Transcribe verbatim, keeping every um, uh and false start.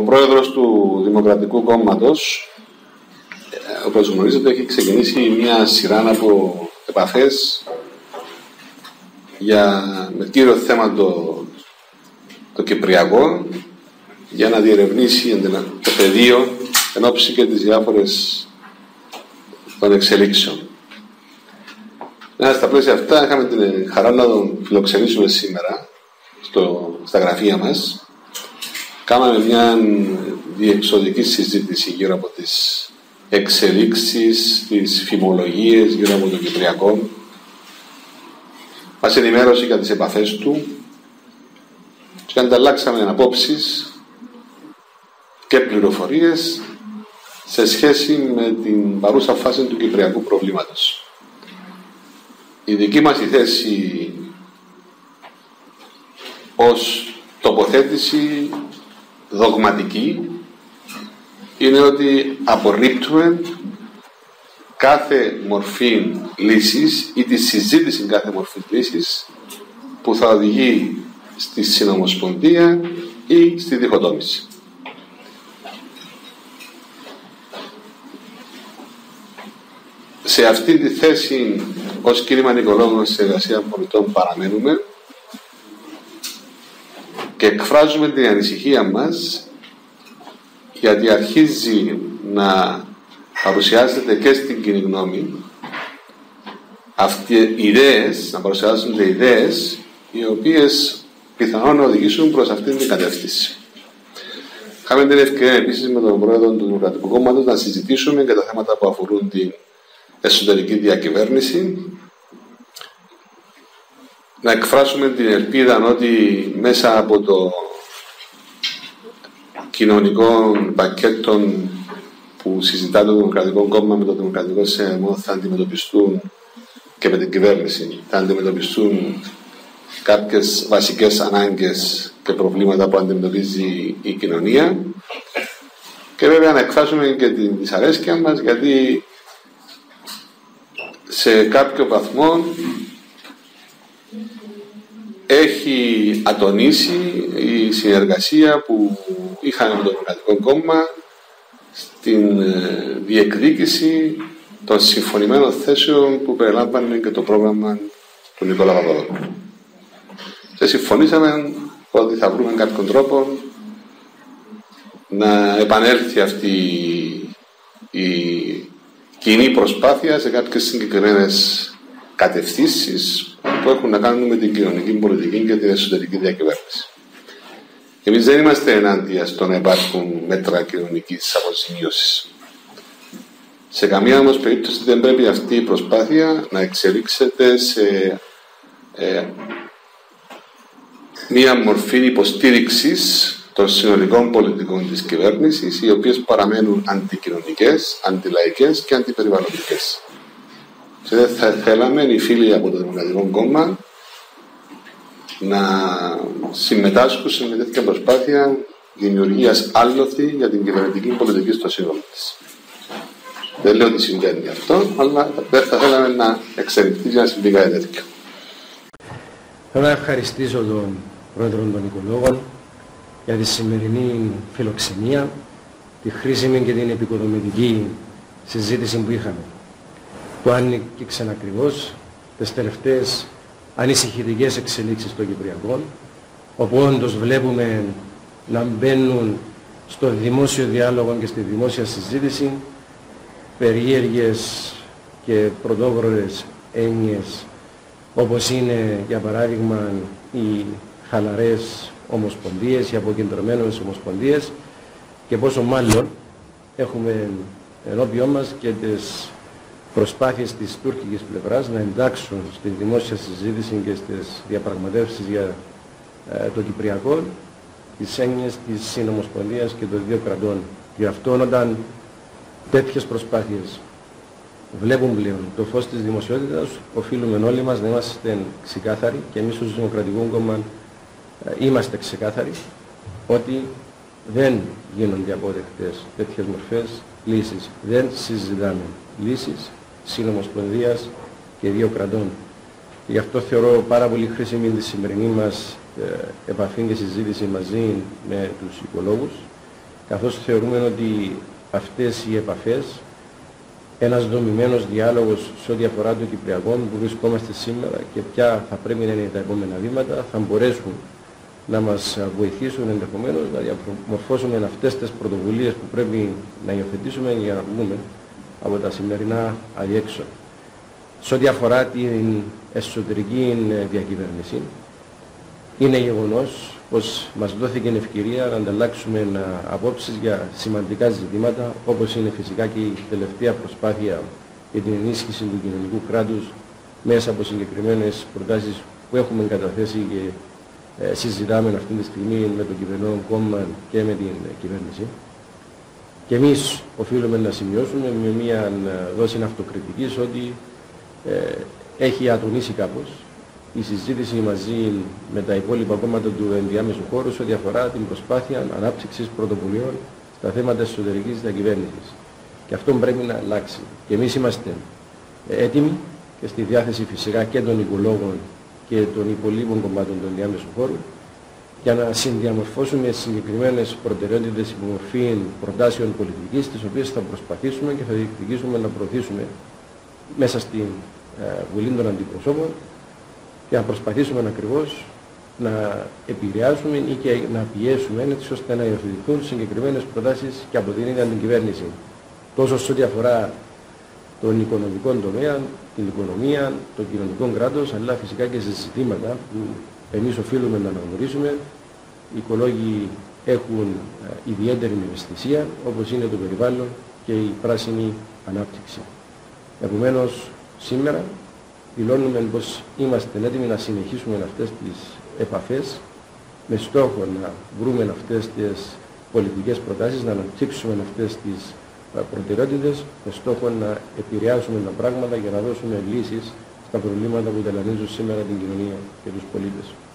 πρόεδρος του Δημοκρατικού Κόμματος, όπως γνωρίζετε, έχει ξεκινήσει μια σειρά από επαφές για, με κύριο θέμα το, το Κυπριακό, για να διερευνήσει το πεδίο εν ώψη και τις διάφορες των εξελίξεων. Ναι, στα πλαίσια αυτά είχαμε την χαρά να τον φιλοξενήσουμε σήμερα στο, στα γραφεία μας. Κάναμε μια διεξοδική συζήτηση γύρω από τις εξελίξεις, τις φημολογίες γύρω από το Κυπριακό. Μας ενημέρωσε για τις επαφές του και ανταλλάξαμε απόψεις και πληροφορίες σε σχέση με την παρούσα φάση του κυπριακού προβλήματος. Η δική μας η θέση ως τοποθέτηση δογματική είναι ότι απορρίπτουμε κάθε μορφή λύσης ή τη συζήτηση κάθε μορφή λύσης που θα οδηγεί στη συνομοσπονδία ή στη διχοτόμηση. Σε αυτή τη θέση ως κίνημα Νικολόγων σε εργασία πολιτών παραμένουμε και εκφράζουμε την ανησυχία μας γιατί αρχίζει να παρουσιάζεται και στην κοινή γνώμη αυτές οι ιδέες, να παρουσιάζονται ιδέες οι οποίες πιθανόν να οδηγήσουν προς αυτήν την κατεύθυνση. Είχαμε την ευκαιρία επίσης με τον πρόεδρο του Δημοκρατικού Κόμματος να συζητήσουμε για τα θέματα που αφορούν την εσωτερική διακυβέρνηση, να εκφράσουμε την ελπίδα ότι μέσα από το κοινωνικό πακέτο που συζητά το Δημοκρατικό Κόμμα με το Δημοκρατικό Συνδεμό θα αντιμετωπιστούν και με την κυβέρνηση, θα αντιμετωπιστούν κάποιες βασικές ανάγκες και προβλήματα που αντιμετωπίζει η κοινωνία και βέβαια να εκφράσουμε και την δυσαρέσκεια μας γιατί σε κάποιο βαθμό έχει ατονίσει η συνεργασία που είχαμε με το Δημοκρατικό Κόμμα στην διεκδίκηση των συμφωνημένων θέσεων που περιλάμβανε και το πρόγραμμα του Νικόλα Παπαδόπουλου. Και συμφωνήσαμε ότι θα βρούμε κάποιον τρόπο να επανέλθει αυτή η κοινή προσπάθεια σε κάποιες συγκεκριμένες κατευθύνσεις που έχουν να κάνουν με την κοινωνική πολιτική και την εσωτερική διακυβέρνηση. Εμείς δεν είμαστε ενάντια στο να υπάρχουν μέτρα κοινωνικής αποζημίωσης. Σε καμία όμως περίπτωση δεν πρέπει αυτή η προσπάθεια να εξελίξεται σε ε, μία μορφή υποστήριξης των συνολικών πολιτικών της κυβέρνησης, οι οποίες παραμένουν αντικοινωνικές, αντιλαϊκές και αντιπεριβαλλοντικές. Και δεν θα θέλαμε οι φίλοι από το Δημοκρατικό Κόμμα να συμμετάσχουν σε μια τέτοια προσπάθεια δημιουργίας άλοθη για την κυβερνητική πολιτική στο σύνολο της. Δεν λέω ότι συμβαίνει αυτό, αλλά δεν θα θέλαμε να εξελιχθεί για να συμβεί κάτι τέτοιο. Θέλω να ευχαριστήσω τον πρόεδρο των Οικολόγων για τη σημερινή φιλοξενία, τη χρήσιμη και την επικοδομητική συζήτηση που είχαμε, που άνοιξαν ακριβώς τις τελευταίες ανησυχητικές εξελίξεις των Κυπριακών, όπου όντως βλέπουμε να μπαίνουν στο δημόσιο διάλογο και στη δημόσια συζήτηση περίεργες και πρωτόγνωρες έννοιες, όπως είναι για παράδειγμα οι χαλαρές ομοσπονδίες, οι αποκεντρωμένες ομοσπονδίες, και πόσο μάλλον έχουμε ενώπιόν μας και τις προσπάθειες της τουρκικής πλευράς να εντάξουν στη δημόσια συζήτηση και στις διαπραγματεύσεις για ε, το Κυπριακό τις έννοιες της συνομοσπονδίας και των δύο κρατών. Γι' αυτό όταν τέτοιες προσπάθειες βλέπουν πλέον το φως της δημοσιότητας, οφείλουμε όλοι μας να είμαστε ξεκάθαροι, και εμείς ως Δημοκρατικό Κόμμα είμαστε ξεκάθαροι ότι δεν γίνονται αποδεκτές τέτοιες μορφές λύσεις. Δεν συζητάμε λύσεις συνομοσπονδίας και δύο κρατών. Γι' αυτό θεωρώ πάρα πολύ χρήσιμη τη σημερινή μας ε, επαφή και συζήτηση μαζί με τους οικολόγους, καθώς θεωρούμε ότι αυτές οι επαφές, ένας δομημένος διάλογος σε ό,τι αφορά το Κυπριακό που βρισκόμαστε σήμερα και ποια θα πρέπει να είναι τα επόμενα βήματα, θα μπορέσουν να μας βοηθήσουν ενδεχομένως να διαμορφώσουμε αυτές τις πρωτοβουλίες που πρέπει να υιοθετήσουμε για να βγούμε από τα σημερινά αδιέξοδα. Σε ό,τι αφορά την εσωτερική διακυβέρνηση, είναι γεγονός πως μας δόθηκε ευκαιρία να ανταλλάξουμε απόψεις για σημαντικά ζητήματα, όπως είναι φυσικά και η τελευταία προσπάθεια για την ενίσχυση του κοινωνικού κράτους μέσα από συγκεκριμένες προτάσεις που έχουμε καταθέσει και ε, συζητάμε αυτή τη στιγμή με το κυβερνό κόμμα και με την κυβέρνηση. Και εμείς οφείλουμε να σημειώσουμε με μια δόση αυτοκριτικής ότι ε, έχει ατονίσει κάπως η συζήτηση μαζί με τα υπόλοιπα κόμματα του ενδιάμεσου χώρου σε ό,τι αφορά την προσπάθεια ανάπτυξης πρωτοβουλίων στα θέματα εσωτερικής διακυβέρνησης. Και αυτό πρέπει να αλλάξει. Και εμείς είμαστε έτοιμοι και στη διάθεση φυσικά και των οικολόγων και των υπολείπων κομμάτων του ενδιάμεσου χώρου για να συνδιαμορφώσουμε συγκεκριμένες προτεραιότητες υπομορφή προτάσεων πολιτικής, τις οποίες θα προσπαθήσουμε και θα διεκδικήσουμε να προωθήσουμε μέσα στη ε, Βουλή των Αντιπροσώπων και να προσπαθήσουμε ακριβώς να επηρεάσουμε ή και να πιέσουμε έτσι ώστε να υιοθετηθούν συγκεκριμένες προτάσεις και από την ίδια την κυβέρνηση. Τόσο σε ό,τι αφορά τον οικονομικό τομέα, την οικονομία, το κοινωνικό κράτος, αλλά φυσικά και σε ζητήματα που εμείς οφείλουμε να αναγνωρίσουμε. Οι οικολόγοι έχουν ιδιαίτερη ευαισθησία, όπως είναι το περιβάλλον και η πράσινη ανάπτυξη. Επομένως, σήμερα δηλώνουμε πως είμαστε έτοιμοι να συνεχίσουμε αυτές τις επαφές με στόχο να βρούμε αυτές τις πολιτικές προτάσεις, να αναπτύξουμε αυτές τις προτεραιότητες με στόχο να επηρεάσουμε τα πράγματα για να δώσουμε λύσεις στα προβλήματα που ταλανίζουν σήμερα την κοινωνία και τους πολίτες.